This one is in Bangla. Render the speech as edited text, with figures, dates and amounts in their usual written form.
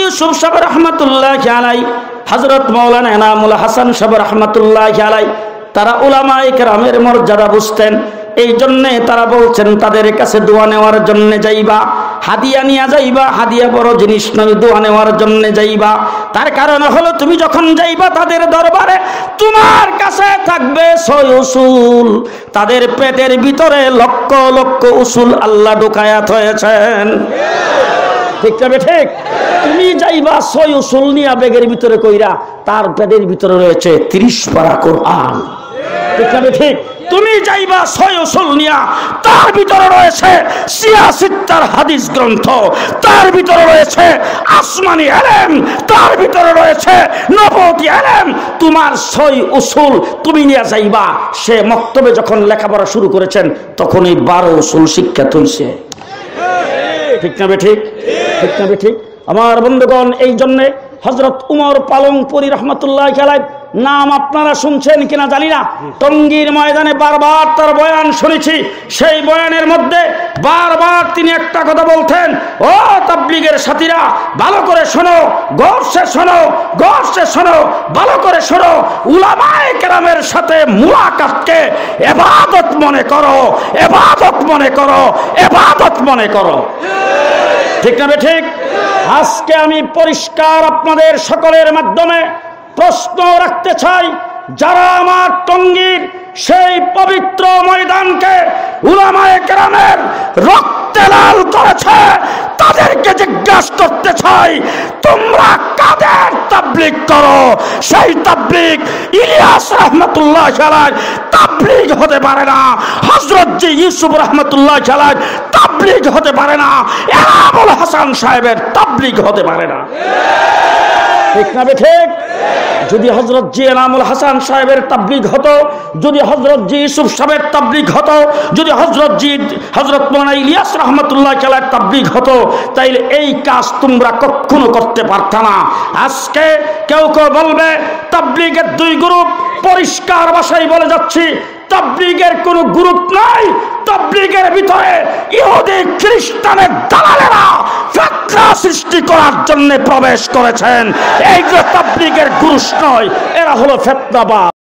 ইউসুফ সাহেব রহমাতুল্লাহি আলাইহি, হযরত মাওলানা এনামুল হাসান সাহেব রহমাতুল্লাহি আলাইহি, তারা উলামায়ে কেরামের মর্যাদা বুঝতেন। এই জন্যে তারা বলছেন তাদের কাছে দোয়া নেওয়ার জন্য যাইবা, হাদিয়া নিয়ে যাইবা, হাদিয়া বড় জিনিস নয়, দোয়া নেওয়ার জন্য যাইবা। তার কারণ হলো তুমি যখন যাইবা তাদের দরবারে, তোমার কাছে থাকবে 6 উসুল, তাদের পেটের ভিতরে লক্ষ লক্ষ উসুল আল্লাহ ঢুকায়াত হয়েছেন। ঠিক তবে ঠিক, তুমি যাইবা 6 উসুল নিয়ে বেগের ভিতরে কইরা, তার পেটের ভিতরে রয়েছে 30 পারা কোরআন। ঠিক তবে ঠিক, তুমি যাইবা 6 উসুল নিয়া, তার ভিতরে রয়েছে 86 হাদিস গ্রন্থ, তার ভিতরে রয়েছে আসমানি ইলম, তার ভিতরে রয়েছে নবুয়তি ইলম। তোমার 6 উসুল তুমি নিয়ে যাইবা। সে মক্তবে যখন লেখাপড়া শুরু করেছেন তখন এই 12 উসুল শিক্ষা তুলছে। ঠিক না ঠিক? ঠিক না ঠিক? আমার বন্ধুগণ, এই জন্যে হযরত উমর পালংপুরি রহমাতুল্লাহি আলাইহি নাম আপনারা শুনছেন কিনা জানি না, টঙ্গীর ময়দানে বারবার তার বয়ান শুনেছি। সেই বয়ানের মধ্যে বারবার তিনি একটা কথা বলতেন, ও তাবলীগের সাথীরা ভালো করে শোনো, গৌরসে শোনো, গৌরসে শোনো, ভালো করে শোনো, উলামায়ে কেরামের সাথে মুলাকাতকে ইবাদত মনে করো, ইবাদত মনে করো, ইবাদত মনে করো। ঠিক না ঠিক? আজকে আমি পরিষ্কার আপনাদের সকলের মাধ্যমে প্রশ্ন রাখতে চাই, যারা আমার টঙ্গীর সেই পবিত্র ময়দানকে উলামায়ে কেরামের রক্তে লাল করেছে, তাদেরকে জিজ্ঞাসা করতে চাই, তোমরা কাদের তাবলীগ করো? সেই তাবলীগ ইলিয়াস রহমাতুল্লাহি আলাইহি তাবলীগ হতে পারে না, হযরত জি ইউসুফ রহমাতুল্লাহি আলাইহি তাবলীগ হতে পারে না, এনামুল হাসান সাহেবের তাবলীগ হতে পারে না। ঠিক না ঠিক? যদি হযরত জি এনামুল হাসান সাহেবের তাবলীগ হতো, যদি হযরত জি ইউসুফ সাহেবের তাবলীগ হতো, যদি হযরত মাওলানা ইলিয়াস রাহমাতুল্লাহি আলাইহির তাবলীগ হতো, তাইলে এই কাজ তোমরা কখনো করতে পারত না। আজকে কেউ কেউ বলবে তাবলীগের 2 গ্রুপ, পরিষ্কার ভাষায় বলে যাচ্ছি, তাবলীগের কোনো গ্রুপ নাই। তাবলীগের ভিতরে ইহুদি খ্রিস্টানের দালালেরা ফিতনা সৃষ্টি করার জন্য প্রবেশ করেছেন। এইগুলো তাবলীগের গ্রুপ নয়, এরা হলো ফিতনাবাজ।